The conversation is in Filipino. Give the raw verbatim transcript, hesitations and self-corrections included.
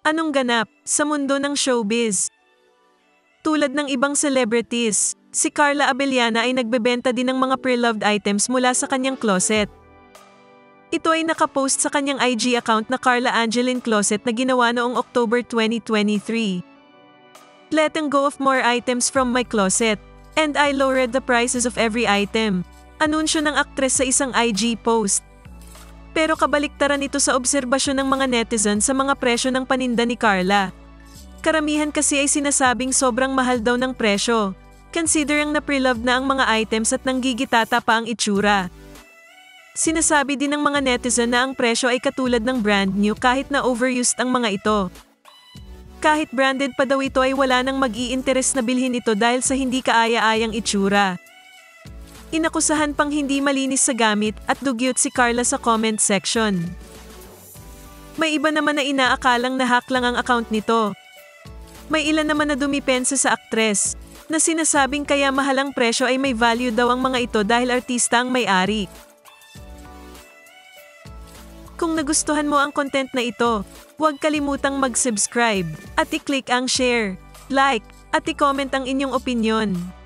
Anong ganap sa mundo ng showbiz? Tulad ng ibang celebrities, si Carla Abellana ay nagbebenta din ng mga pre-loved items mula sa kanyang closet. Ito ay nakapost sa kanyang I G account na Carla Angeline Closet na ginawa noong October twenty twenty-three. Letting go of more items from my closet, and I lowered the prices of every item. Anunsyo ng aktres sa isang I G post. Pero kabaliktaran ito sa obserbasyon ng mga netizen sa mga presyo ng paninda ni Carla. Karamihan kasi ay sinasabing sobrang mahal daw ng presyo, considering na pre-loved na ang mga items at nanggigitata pa ang itsura. Sinasabi din ng mga netizen na ang presyo ay katulad ng brand new kahit na overused ang mga ito. Kahit branded pa daw ito ay wala nang mag-i-interes na bilhin ito dahil sa hindi kaaya-ayang itsura. Inakusahan pang hindi malinis sa gamit at dugyot si Carla sa comment section. May iba naman na inaakalang na-hack lang ang account nito. May ilan naman na dumipensa sa aktres, na sinasabing kaya mahal ang presyo ay may value daw ang mga ito dahil artista ang may-ari. Kung nagustuhan mo ang content na ito, huwag kalimutang mag-subscribe at i-click ang share, like, at i-comment ang inyong opinyon.